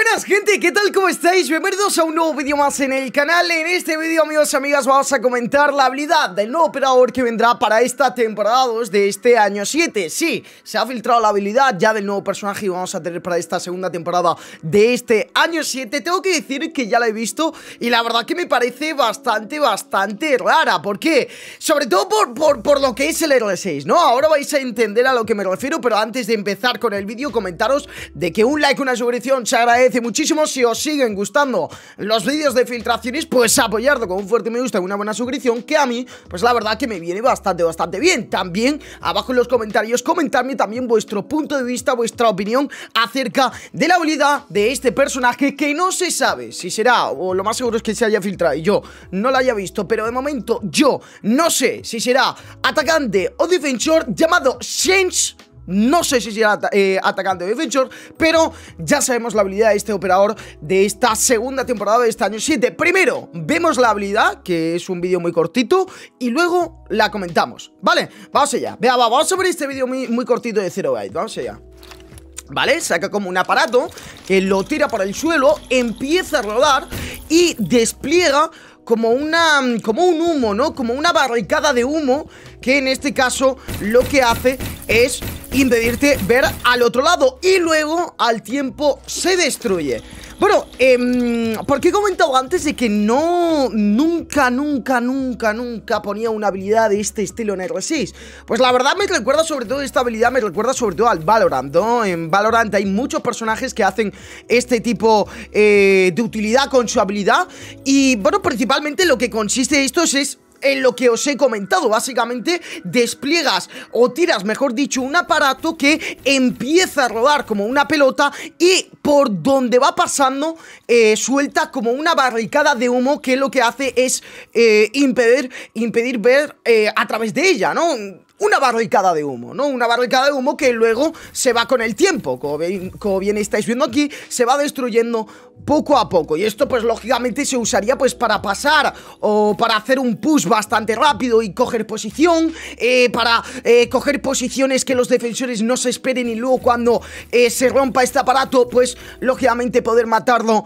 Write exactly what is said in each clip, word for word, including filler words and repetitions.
Buenas gente, ¿qué tal? ¿Cómo estáis? Bienvenidos a un nuevo vídeo más en el canal. En este vídeo, amigos y amigas, vamos a comentar la habilidad del nuevo operador que vendrá para esta temporada dos de este año siete. Sí, se ha filtrado la habilidad ya del nuevo personaje y vamos a tener para esta segunda temporada de este año siete. Tengo que decir que ya la he visto y la verdad que me parece bastante, bastante rara. ¿Por qué? Sobre todo por, por, por lo que es el R seis, ¿no? Ahora vais a entender a lo que me refiero, pero antes de empezar con el vídeo, comentaros de que un like, una suscripción se agradece muchísimo. Si os siguen gustando los vídeos de filtraciones, pues apoyarlo con un fuerte me gusta y una buena suscripción, que a mí, pues la verdad que me viene bastante, bastante bien. También, abajo en los comentarios, comentadme también vuestro punto de vista, vuestra opinión acerca de la habilidad de este personaje que no se sabe si será, o lo más seguro es que se haya filtrado y yo no la haya visto, pero de momento yo no sé si será atacante o defensor, llamado Shen's. No sé si será eh, atacante o defensor, pero ya sabemos la habilidad de este operador de esta segunda temporada de este año siete. Primero vemos la habilidad, que es un vídeo muy cortito, y luego la comentamos, ¿vale? Vamos allá, vea, va, vamos a ver este vídeo muy, muy cortito de cero byte, vamos allá. ¿Vale? Saca como un aparato que lo tira por el suelo, empieza a rodar y despliega como una, como un humo, ¿no? Como una barricada de humo que en este caso lo que hace es impedirte ver al otro lado y luego al tiempo se destruye. Bueno, eh, porque he comentado antes de que no, nunca, nunca, nunca, nunca ponía una habilidad de este estilo en R seis. Pues la verdad me recuerda sobre todo, esta habilidad me recuerda sobre todo al Valorant, ¿no? En Valorant hay muchos personajes que hacen este tipo eh, de utilidad con su habilidad. Y bueno, principalmente lo que consiste esto es... es en lo que os he comentado, básicamente despliegas o tiras, mejor dicho, un aparato que empieza a rodar como una pelota y por donde va pasando eh, suelta como una barricada de humo que lo que hace es eh, impedir, impedir ver eh, a través de ella, ¿no? Una barricada de humo, ¿no? Una barricada de humo que luego se va con el tiempo, como bien, como bien estáis viendo aquí, se va destruyendo poco a poco. Y esto pues lógicamente se usaría pues para pasar o para hacer un push bastante rápido y coger posición, eh, para eh, coger posiciones que los defensores no se esperen y luego cuando eh, se rompa este aparato pues lógicamente poder matarlo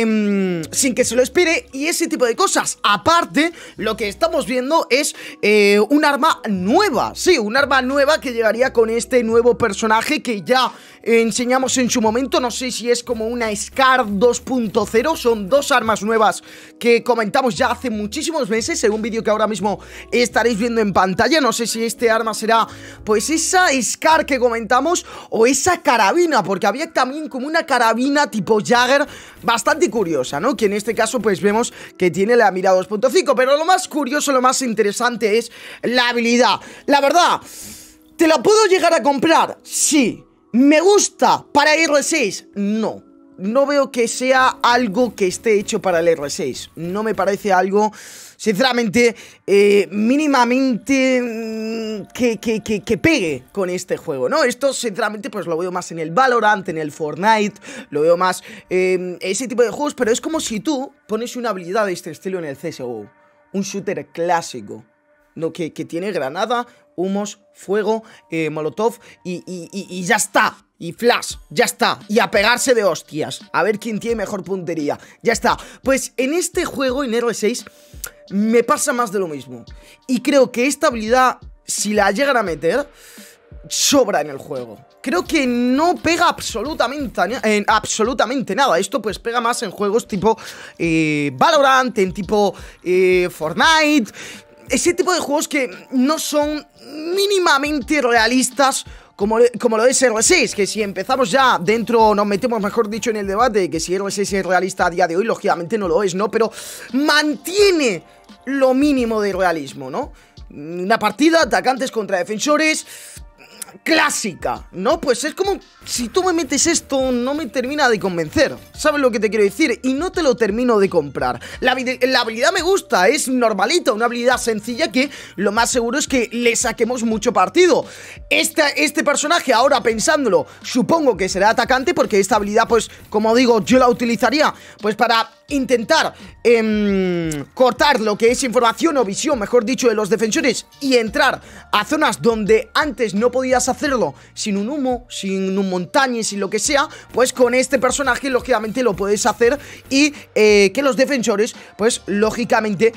eh, sin que se lo espere y ese tipo de cosas. Aparte, lo que estamos viendo es eh, un arma nueva. Sí, un arma nueva que llegaría con este nuevo personaje que ya eh, enseñamos en su momento. No sé si es como una Scar dos punto cero. Son dos armas nuevas que comentamos ya hace muchísimos meses en un vídeo que ahora mismo estaréis viendo en pantalla. No sé si este arma será pues esa Scar que comentamos o esa carabina, porque había también como una carabina tipo Jagger bastante curiosa, ¿no? Que en este caso pues vemos que tiene la mira dos punto cinco. Pero lo más curioso, lo más interesante es la habilidad. La verdad, ¿te la puedo llegar a comprar? Sí. ¿Me gusta para R seis? No. No veo que sea algo que esté hecho para el R seis. No me parece algo, sinceramente, eh, mínimamente que, que, que, que pegue con este juego, ¿no? Esto, sinceramente, pues lo veo más en el Valorant, en el Fortnite, lo veo más eh, ese tipo de juegos, pero es como si tú pones una habilidad de este estilo en el C S G O. Un shooter clásico, ¿no? Que, que tiene granada, humos, fuego, eh, molotov y, y, y, y ya está. Y flash, ya está. Y a pegarse de hostias. A ver quién tiene mejor puntería. Ya está. Pues en este juego, en R seis, me pasa más de lo mismo. Y creo que esta habilidad, si la llegan a meter, sobra en el juego. Creo que no pega absolutamente, eh, absolutamente nada. Esto pues pega más en juegos tipo eh, Valorant, en tipo eh, Fortnite. Ese tipo de juegos que no son mínimamente realistas como, como lo es R seis, que si empezamos ya dentro, nos metemos mejor dicho en el debate, que si R seis es realista a día de hoy, lógicamente no lo es, ¿no? Pero mantiene lo mínimo de realismo, ¿no? Una partida, atacantes contra defensores, clásica, ¿no? Pues es como, si tú me metes esto, no me termina de convencer. ¿Sabes lo que te quiero decir? Y no te lo termino de comprar. La, la habilidad me gusta, es normalita, una habilidad sencilla que lo más seguro es que le saquemos mucho partido. Este, este personaje, ahora pensándolo, supongo que será atacante, porque esta habilidad, pues, como digo, yo la utilizaría, pues, para intentar eh, cortar lo que es información o visión, mejor dicho, de los defensores y entrar a zonas donde antes no podías hacerlo sin un humo, sin un montaña, sin lo que sea, pues con este personaje lógicamente lo puedes hacer y eh, que los defensores pues lógicamente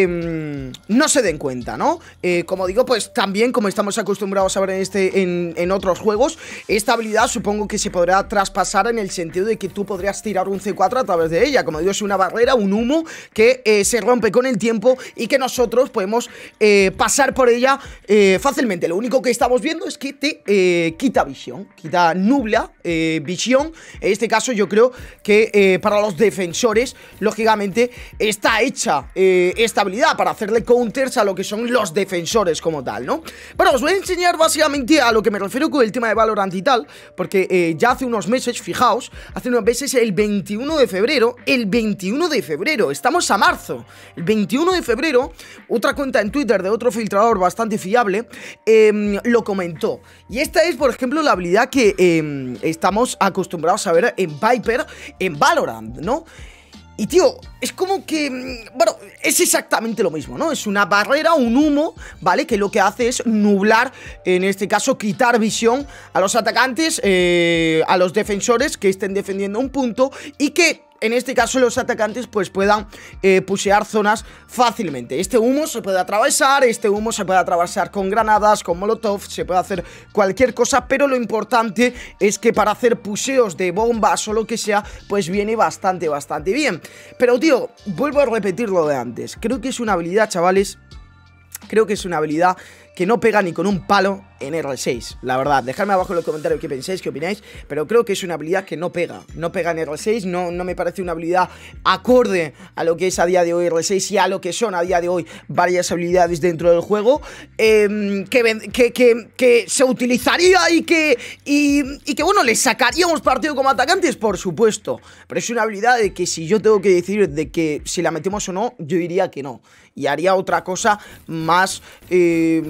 Eh, no se den cuenta, ¿no? Eh, como digo, pues también, como estamos acostumbrados a ver en, este, en, en otros juegos, esta habilidad supongo que se podrá traspasar en el sentido de que tú podrías tirar un ce cuatro a través de ella. Como digo, es una barrera, un humo que eh, se rompe con el tiempo y que nosotros podemos eh, pasar por ella eh, fácilmente. Lo único que estamos viendo es que te eh, quita visión, quita nubla eh, visión. En este caso yo creo que eh, para los defensores, lógicamente, está hecha eh, esta habilidad para hacerle counters a lo que son los defensores como tal, ¿no? Pero os voy a enseñar básicamente a lo que me refiero con el tema de Valorant y tal, porque eh, ya hace unos meses, fijaos, hace unos meses, el veintiuno de febrero, el veintiuno de febrero, estamos a marzo, el veintiuno de febrero, otra cuenta en Twitter de otro filtrador bastante fiable, eh, lo comentó. Y esta es, por ejemplo, la habilidad que eh, estamos acostumbrados a ver en Viper, en Valorant, ¿no? Y tío, es como que, bueno, es exactamente lo mismo, ¿no? Es una barrera, un humo, ¿vale? Que lo que hace es nublar, en este caso, quitar visión a los atacantes, eh, a los defensores que estén defendiendo un punto y que, en este caso, los atacantes pues puedan eh, pushear zonas fácilmente. Este humo se puede atravesar, este humo se puede atravesar con granadas, con molotov, se puede hacer cualquier cosa, pero lo importante es que para hacer pusheos de bombas o lo que sea, pues viene bastante, bastante bien. Pero tío, vuelvo a repetir lo de antes, creo que es una habilidad, chavales, creo que es una habilidad que no pega ni con un palo en R seis, la verdad. Dejadme abajo en los comentarios qué pensáis, qué opináis, pero creo que es una habilidad que no pega, no pega en R seis, no, no me parece una habilidad acorde a lo que es a día de hoy R seis y a lo que son a día de hoy varias habilidades dentro del juego, eh, que, que, que, que se utilizaría y que, y, y que bueno, le sacaríamos partido como atacantes, por supuesto, pero es una habilidad de que si yo tengo que decir de que si la metemos o no, yo diría que no, y haría otra cosa más eh,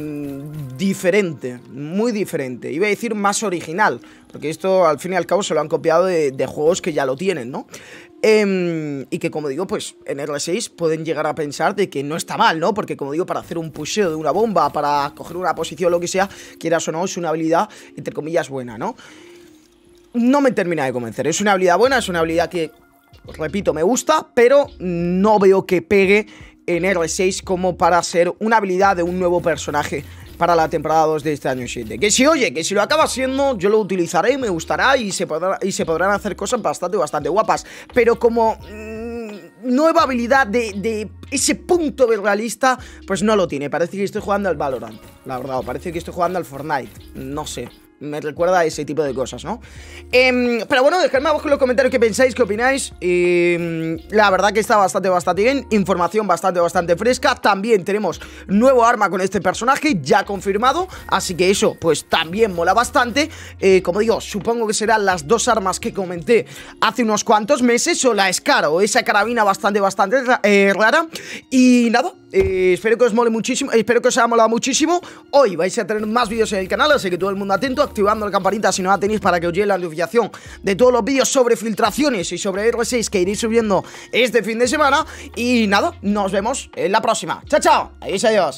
diferente, muy diferente, iba a decir más original, porque esto al fin y al cabo se lo han copiado de, de juegos que ya lo tienen, ¿no? Eh, y que como digo, pues en R seis pueden llegar a pensar de que no está mal, ¿no? Porque como digo, para hacer un pusheo de una bomba, para coger una posición o lo que sea, quieras o no, es una habilidad, entre comillas, buena, ¿no? No me termina de convencer, es una habilidad buena, es una habilidad que, repito, me gusta, pero no veo que pegue en R seis como para ser una habilidad de un nuevo personaje para la temporada dos de este año siete. Que si, oye, que si lo acaba siendo, yo lo utilizaré, me gustará y se, podrá, y se podrán hacer cosas bastante, bastante guapas. Pero como mmm, nueva habilidad de, de ese punto de realista, pues no lo tiene. Parece que estoy jugando al Valorant, la verdad, o parece que estoy jugando al Fortnite, no sé. Me recuerda a ese tipo de cosas, ¿no? Eh, pero bueno, dejadme abajo en los comentarios qué pensáis, qué opináis. eh, La verdad que está bastante, bastante bien. Información bastante, bastante fresca. También tenemos nuevo arma con este personaje, ya confirmado, así que eso, pues también mola bastante. eh, Como digo, supongo que serán las dos armas que comenté hace unos cuantos meses, o la Scar o esa carabina bastante, bastante eh, rara. Y nada, eh, espero que os mole muchísimo, eh, espero que os haya molado muchísimo. Hoy vais a tener más vídeos en el canal, así que todo el mundo atento, activando la campanita si no la tenéis para que os llegue la notificación de todos los vídeos sobre filtraciones y sobre R seis que iréis subiendo este fin de semana. Y nada, nos vemos en la próxima. Chao, chao, adiós, adiós.